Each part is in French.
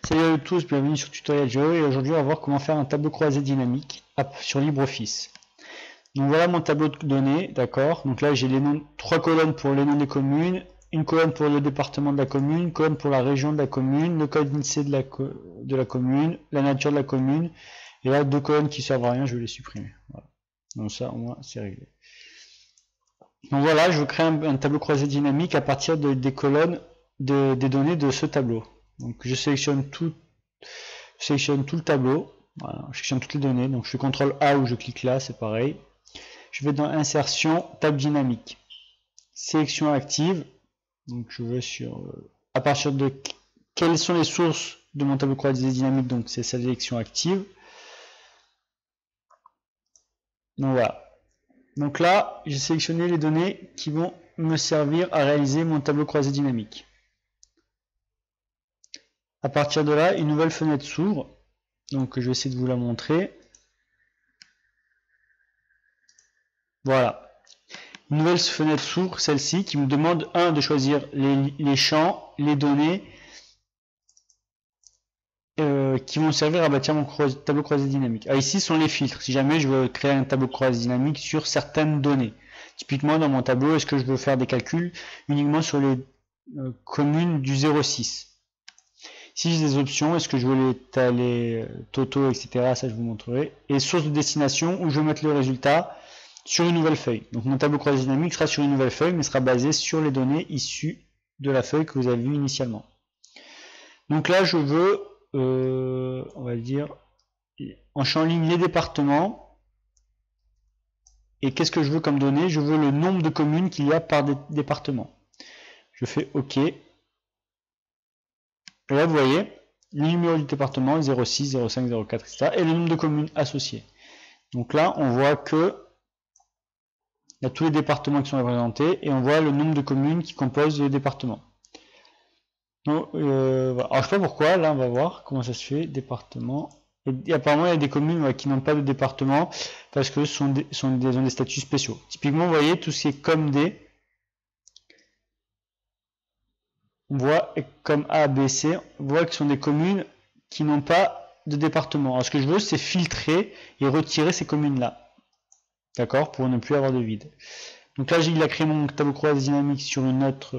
Salut à tous, bienvenue sur Tutoriel Géo et aujourd'hui on va voir comment faire un tableau croisé dynamique sur LibreOffice. Donc voilà mon tableau de données, d'accord. Donc là j'ai les noms, 3 colonnes pour les noms des communes, une colonne pour le département de la commune, une colonne pour la région de la commune, le code INSEE de la commune, la nature de la commune, et là 2 colonnes qui servent à rien, je vais les supprimer. Voilà. Donc ça au moins c'est réglé. Donc voilà, je veux créer un tableau croisé dynamique à partir des colonnes des données de ce tableau. Donc je sélectionne tout le tableau, voilà, je sélectionne toutes les données, donc je fais CTRL A ou je clique là, c'est pareil. Je vais dans Insertion, Table dynamique, sélection active, donc je vais sur à partir de quelles sont les sources de mon tableau croisé dynamique, donc c'est sa sélection active. Donc voilà. Donc là, j'ai sélectionné les données qui vont me servir à réaliser mon tableau croisé dynamique. À partir de là, une nouvelle fenêtre s'ouvre. Donc je vais essayer de vous la montrer. Voilà. Une nouvelle fenêtre s'ouvre, celle-ci, qui me demande de choisir les champs, les données qui vont servir à bâtir mon tableau croisé dynamique. Ah, ici sont les filtres. Si jamais je veux créer un tableau croisé dynamique sur certaines données. Typiquement dans mon tableau, est-ce que je veux faire des calculs uniquement sur les communes du 06. Si j'ai des options, est-ce que je veux les totaux, etc. Ça je vous montrerai. Et source de destination où je vais mettre le résultat sur une nouvelle feuille. Donc mon tableau croisé dynamique sera sur une nouvelle feuille, mais sera basé sur les données issues de la feuille que vous avez vue initialement. Donc là je veux, on va dire, en champ ligne les départements. Et qu'est-ce que je veux comme données? Je veux le nombre de communes qu'il y a par département. Je fais OK. Et là, vous voyez, le numéro du département, 06, 05, 04, etc. et le nombre de communes associées. Donc là, on voit que il y a tous les départements qui sont représentés et on voit le nombre de communes qui composent le département. Donc, voilà. Alors, je sais pas pourquoi, là, on va voir comment ça se fait, département. Et apparemment, il y a des communes qui n'ont pas de département parce que ce sont des statuts spéciaux. Typiquement, vous voyez, tout ce qui est comme D, on voit comme A, B, C, on voit que ce sont des communes qui n'ont pas de département. Alors ce que je veux, c'est filtrer et retirer ces communes-là. D'accord? Pour ne plus avoir de vide. Donc là, il a créé mon tableau croisé dynamique sur une autre...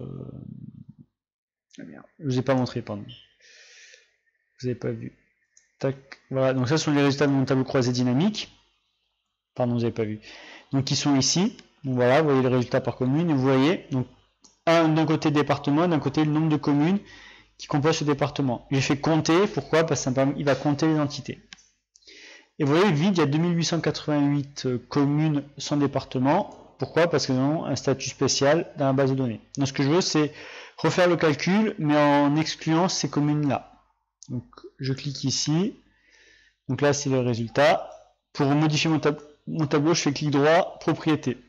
Je ne vous ai pas montré, pardon. Vous n'avez pas vu. Tac. Voilà, donc ça ce sont les résultats de mon tableau croisé dynamique. Pardon, vous n'avez pas vu. Donc ils sont ici. Donc voilà, vous voyez les résultats par commune. Et vous voyez, donc d'un côté département, d'un côté le nombre de communes qui composent ce département. J'ai fait compter, pourquoi? Parce qu'il va compter les entités. Et vous voyez, vide, il y a 2888 communes sans département. Pourquoi? Parce qu'elles ont un statut spécial dans la base de données. Donc ce que je veux, c'est refaire le calcul, mais en excluant ces communes-là. Donc je clique ici. Donc là, c'est le résultat. Pour modifier mon tableau, je fais clic droit, propriété.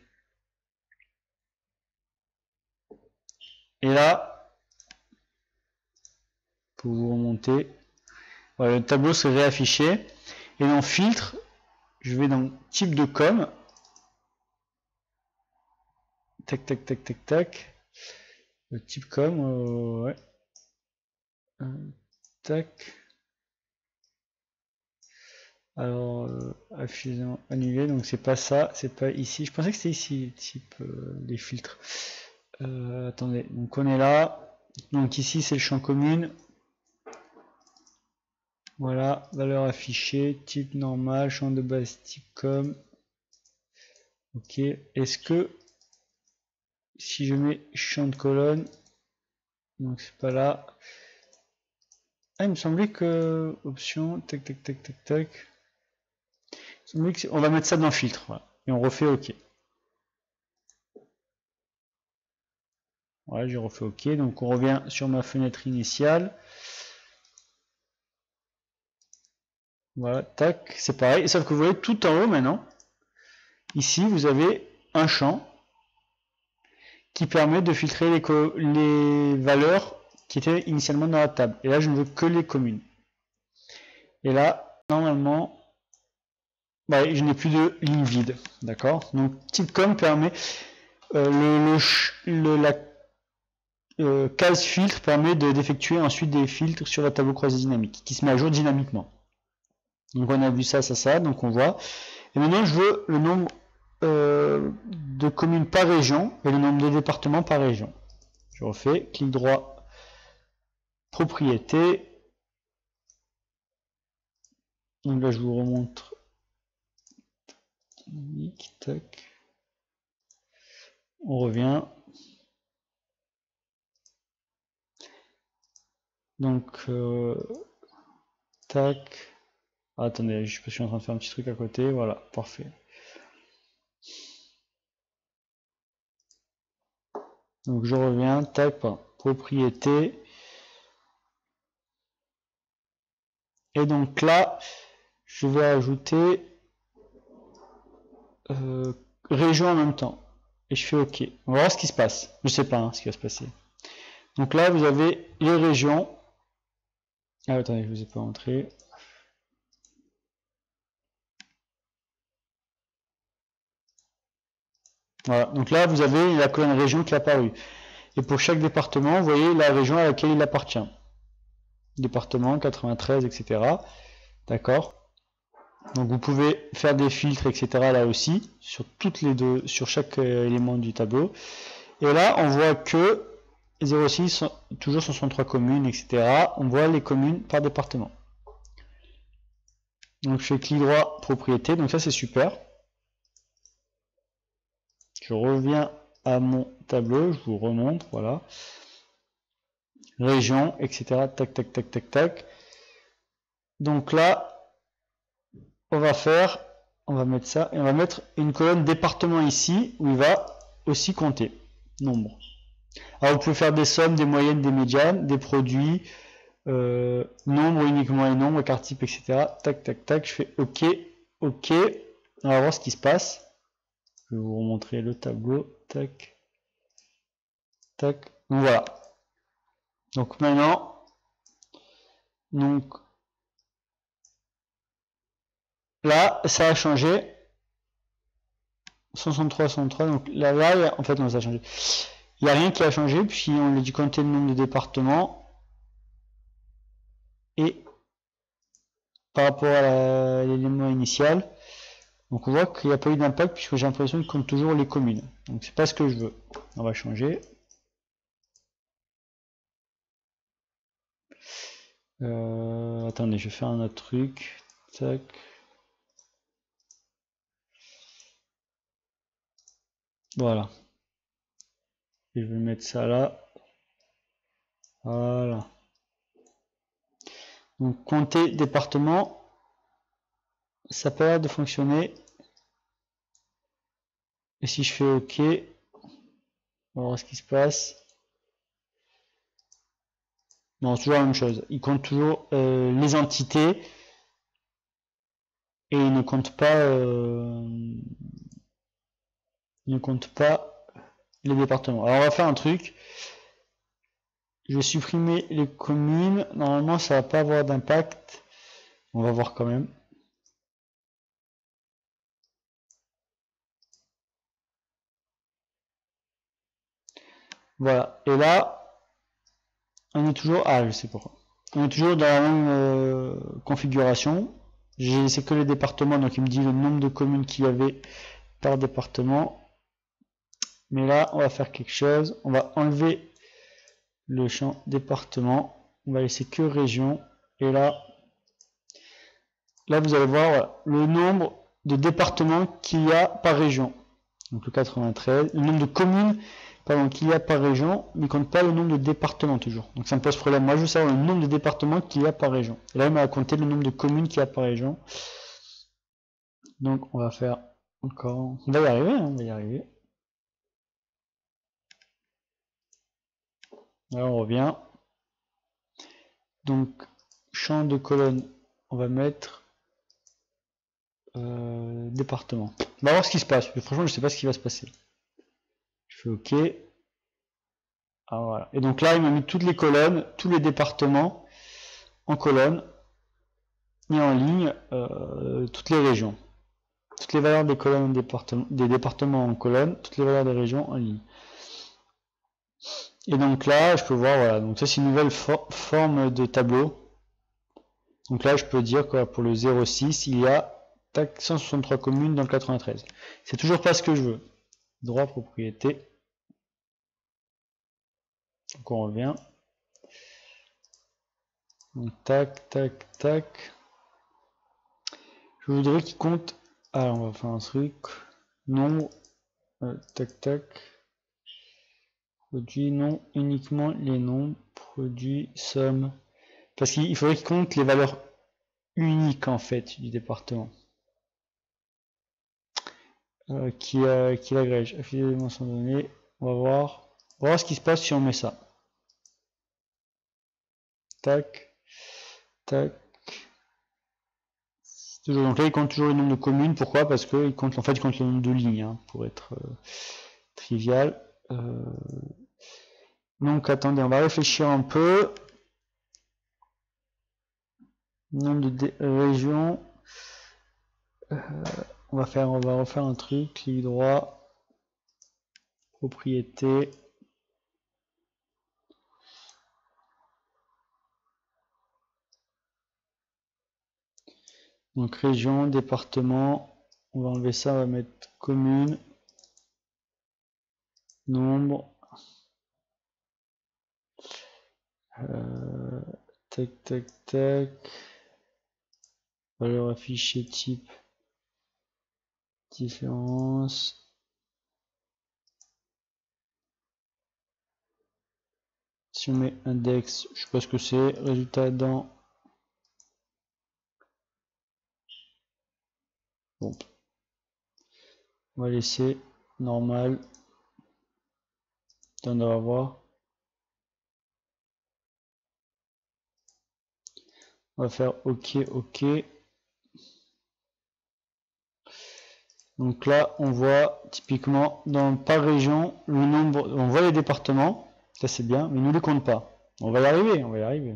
Et là, pour vous remonter, voilà, le tableau serait réaffiché. Et dans filtre, je vais dans type de com. Tac, tac, tac, tac, tac. Le type com, ouais. Tac. Alors, annuler, donc c'est pas ça, c'est pas ici. Je pensais que c'était ici, type des filtres. Attendez, donc on est là. Donc ici, c'est le champ commune. Voilà, valeur affichée, type normal, champ de base type com. Ok, est-ce que si je mets champ de colonne, donc c'est pas là. Ah, il me semblait que option, tac tac tac tac tac. Il me semblait que on va mettre ça dans filtre, voilà. Et on refait OK. Voilà, j'ai refait OK, donc on revient sur ma fenêtre initiale. Voilà, tac, c'est pareil, sauf que vous voyez tout en haut maintenant, ici vous avez un champ qui permet de filtrer les valeurs qui étaient initialement dans la table. Et là, je ne veux que les communes. Et là, normalement, bah, je n'ai plus de ligne vide. D'accord? Donc, type com permet la case filtre permet d'effectuer ensuite des filtres sur le tableau croisé dynamique, qui se met à jour dynamiquement. Donc on a vu ça, donc on voit. Et maintenant je veux le nombre de communes par région et le nombre de départements par région. Je refais, clic droit, propriété. Donc là je vous remontre. Tac. On revient. Donc tac. Ah, attendez, je suis en train de faire un petit truc à côté. Voilà, parfait. Donc je reviens, tac, propriété. Et donc là, je vais ajouter région en même temps. Et je fais OK. On va voir ce qui se passe. Je sais pas ce qui va se passer. Donc là, vous avez les régions. Ah, attendez, je vous ai pas montré. Voilà. Donc là, vous avez la colonne région qui est apparue. Et pour chaque département, vous voyez la région à laquelle il appartient. Département 93, etc. D'accord. Donc vous pouvez faire des filtres, etc. là aussi, sur toutes les deux, sur chaque élément du tableau. Et là, on voit que 06, toujours 63 communes, etc. On voit les communes par département. Donc je fais clic droit, propriété, donc ça c'est super. Je reviens à mon tableau, je vous remontre, voilà. Région, etc. Tac, tac, tac, tac, tac. Donc là, on va mettre ça, et on va mettre une colonne département ici, où il va aussi compter, nombre. Alors vous pouvez faire des sommes, des moyennes, des médianes, des produits, nombre uniquement et nombre, carte type, etc. Tac, tac, tac, je fais OK, OK. On va voir ce qui se passe. Je vais vous remontrer le tableau, tac, tac. Donc voilà. Donc maintenant, donc là, ça a changé. 163, 163, donc là, en fait, non, ça a changé. Il n'y a rien qui a changé, puis on a dû compter le nombre de départements. Et par rapport à l'élément initial, donc on voit qu'il n'y a pas eu d'impact, puisque j'ai l'impression qu'il compte toujours les communes. Donc c'est pas ce que je veux. On va changer. Attendez, je vais faire un autre truc. Tac. Voilà. Et je vais mettre ça là. Voilà. Donc compter département, ça peut l'air de fonctionner. Et si je fais OK, on va voir ce qui se passe. Non, c'est toujours la même chose. Il compte toujours les entités et il ne compte pas les départements. Alors on va faire un truc. Je vais supprimer les communes. Normalement, ça va pas avoir d'impact. On va voir quand même. Voilà. Et là, on est toujours... Ah, je sais pourquoi. On est toujours dans la même configuration. C'est que les départements, donc il me dit le nombre de communes qu'il y avait par département. Mais là, on va faire quelque chose. On va enlever le champ département. On va laisser que région. Et là, vous allez voir voilà, le nombre de départements qu'il y a par région. Donc le 93. Le nombre de communes qu'il y a par région, mais il ne compte pas le nombre de départements toujours. Donc ça me pose problème. Moi, je veux savoir le nombre de départements qu'il y a par région. Et là, il m'a compté le nombre de communes qu'il y a par région. Donc on va faire encore... On va y arriver, hein, on va y arriver. Là, on revient. Donc, champ de colonne, on va mettre département. On va voir ce qui se passe. Franchement, je ne sais pas ce qui va se passer. Je fais OK. Ah, voilà. Et donc là, il m'a mis toutes les colonnes, tous les départements en colonne et en ligne, toutes les régions. Toutes les valeurs des colonnes des départements en colonne, toutes les valeurs des régions en ligne. Et donc là, je peux voir, voilà, donc ça c'est une nouvelle forme de tableau. Donc là, je peux dire que pour le 06, il y a 163 communes dans le 93. C'est toujours pas ce que je veux. Droit, propriété. Donc on revient. Donc tac, tac, tac. Je voudrais qu'il compte. Alors on va faire un truc. Nombre. Tac, tac. Produit, non, uniquement les nombres. Produit, somme. Parce qu'il faudrait qu'il compte les valeurs uniques en fait du département. Qui l'agrège. Affilié des mentions données. On va voir ce qui se passe si on met ça. Tac, tac. Toujours, donc là, il compte toujours le nombre de communes. Pourquoi? Parce qu'il compte, en fait, il compte le nombre de lignes, hein, pour être trivial. Donc, attendez, on va réfléchir un peu. Nombre de régions. On va refaire un truc. Clic droit. Propriété. Donc région, département, on va enlever ça, on va mettre commune, nombre, tac tac tac, valeur affichée type, différence, si on met index, je sais pas ce que c'est, résultat dans, bon, on va laisser normal, on va voir. On va faire OK, OK. Donc là, on voit typiquement par région le nombre. On voit les départements, ça c'est bien, mais il ne les compte pas. On va y arriver, on va y arriver.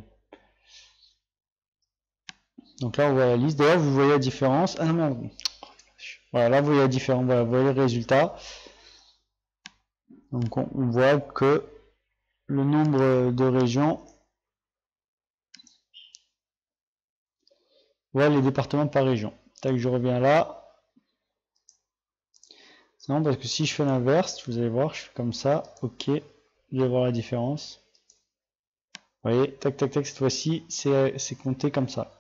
Donc là, on voit la liste. D'ailleurs, vous voyez la différence. Ah non, non. Voilà, là, vous voyez la différence. Voilà, vous voyez les résultats. Donc on voit que le nombre de régions. Voilà les départements par région. Tac, je reviens là. C'est marrant parce que si je fais l'inverse, vous allez voir, je fais comme ça, ok, je vais voir la différence. Vous voyez, tac, tac, tac, cette fois-ci, c'est compté comme ça.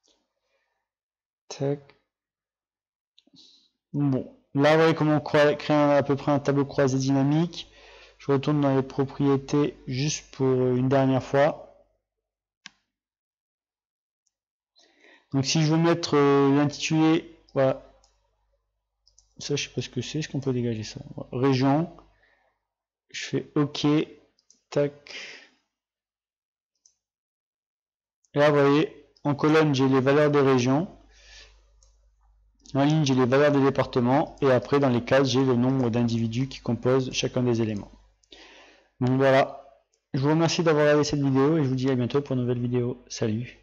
Tac. Bon, là, vous voyez comment on crée à peu près un tableau croisé dynamique. Je retourne dans les propriétés juste pour une dernière fois. Donc si je veux mettre l'intitulé, voilà. Ça, je sais pas ce que c'est. Est-ce qu'on peut dégager ça? Région. Je fais OK. Tac. Et là, vous voyez, en colonne, j'ai les valeurs des régions. En ligne, j'ai les valeurs des départements. Et après, dans les cases, j'ai le nombre d'individus qui composent chacun des éléments. Donc voilà. Je vous remercie d'avoir regardé cette vidéo et je vous dis à bientôt pour une nouvelle vidéo. Salut!